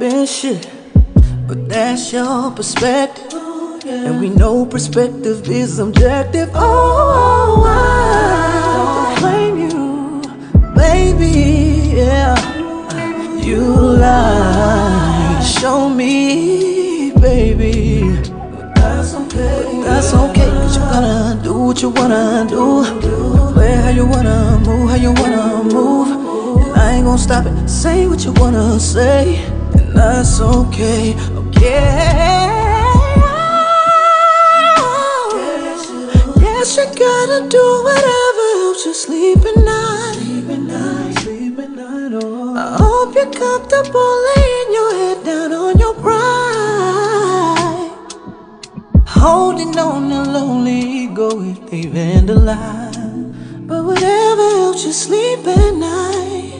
been shit, but that's your perspective. And we know perspective is objective. Oh, I don't blame you, baby, yeah. You lie, show me, baby. But that's okay, cause you gotta do what you wanna do. Play how you wanna move, how you wanna move. And I ain't gonna stop it, say what you wanna say. And that's okay, okay. Yes, you gotta do whatever helps you sleep at night. Oh. I hope you're comfortable laying your head down on your pride, holding on to lonely ego if they vandalize. But whatever helps you sleep at night.